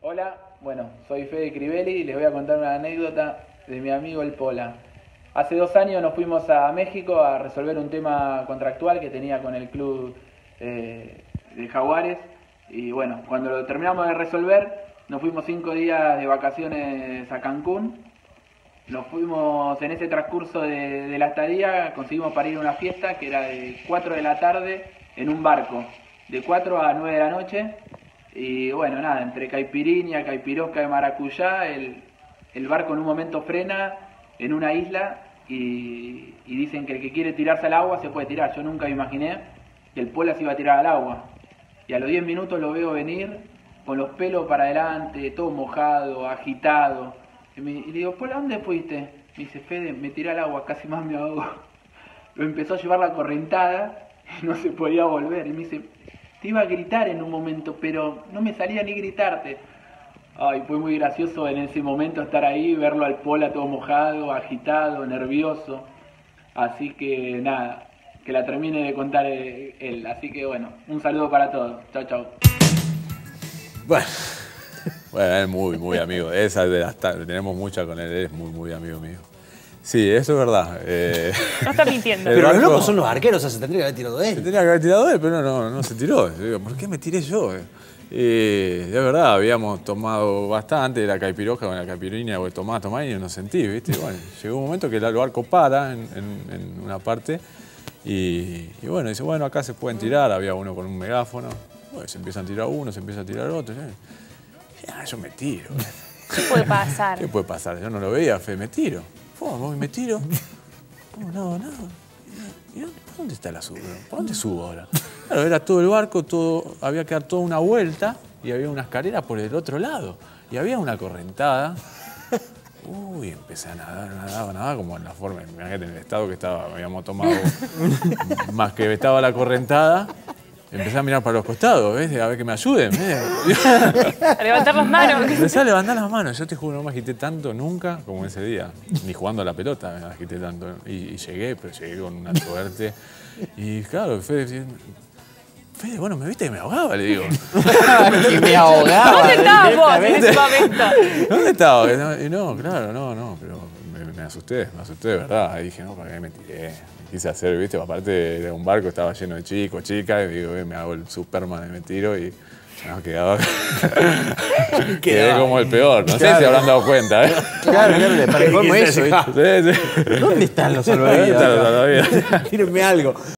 Hola, bueno, soy Fede Crivelli y les voy a contar una anécdota de mi amigo el Pola. Hace 2 años nos fuimos a México a resolver un tema contractual que tenía con el club de Jaguares. Y bueno, cuando lo terminamos de resolver, nos fuimos 5 días de vacaciones a Cancún. Nos fuimos en ese transcurso de la estadía, conseguimos para ir a una fiesta que era de 4 de la tarde en un barco, de 4 a 9 de la noche. Y bueno, nada, entre caipirinha, caipirosca de maracuyá, el barco en un momento frena en una isla y dicen que el que quiere tirarse al agua se puede tirar. Yo nunca imaginé que el Pola se iba a tirar al agua. Y a los 10 minutos lo veo venir con los pelos para adelante, todo mojado, agitado. Y le digo, Pola, ¿dónde fuiste? Me dice, Fede, me tiré al agua, casi más me ahogo. Lo empezó a llevar la correntada y no se podía volver. Y me dice, te iba a gritar en un momento, pero no me salía ni gritarte. Ay, fue muy gracioso en ese momento estar ahí, verlo al Pola todo mojado, agitado, nervioso. Así que nada, que la termine de contar él. Así que bueno, un saludo para todos. Chau, chau. Bueno, es muy amigo. Tenemos mucha con él, es muy amigo mío. Sí, eso es verdad. No está mintiendo. Pero los locos son los arqueros, o sea, se tendría que haber tirado él. Se tenía que haber tirado él, pero no se tiró. Yo digo, ¿por qué me tiré yo? De verdad, habíamos tomado bastante de la caipirosca con la caipirinha, porque tomás y no sentí, ¿viste? Bueno, llegó un momento que el barco para en una parte y bueno, dice, bueno, acá se pueden tirar. Había uno con un megáfono. Bueno, se empiezan a tirar uno, se empieza a tirar otro. Yo me tiro. ¿Qué puede pasar? ¿Qué puede pasar? Yo no lo veía, Fe, me tiro. Voy, me tiro. No. ¿Y dónde está la subo? ¿Por dónde subo ahora? Claro, era todo el barco, había que dar toda una vuelta y había una escalera por el otro lado. Y había una correntada. Uy, empecé a nadar como en la forma, imagínate en el estado que estaba, habíamos tomado más que estaba la correntada. Empecé a mirar para los costados, ¿ves? A ver que me ayuden. A levantar las manos. Empecé a levantar las manos. Yo te juro, no me agité tanto nunca como ese día. Ni jugando a la pelota me agité tanto. Y llegué, pero llegué con una suerte. Y claro, Fede, bueno, me viste que me ahogaba, le digo. Que me ahogaba. ¿Dónde estabas vos en ese momento? ¿Dónde estaba? Y no, claro, no, pero me asusté de verdad. Ahí dije, no, ¿para qué me tiré? Quise hacer, ¿viste? Aparte era un barco, estaba lleno de chicos, chicas, y digo, me hago el Superman y me tiro y no, quedé como el peor. No sé si habrán dado cuenta, ¿eh? Claro, para el colmo eso. Sí. ¿Dónde están los salvavidas? ¿Dónde están los salvavidas? Tírenme algo.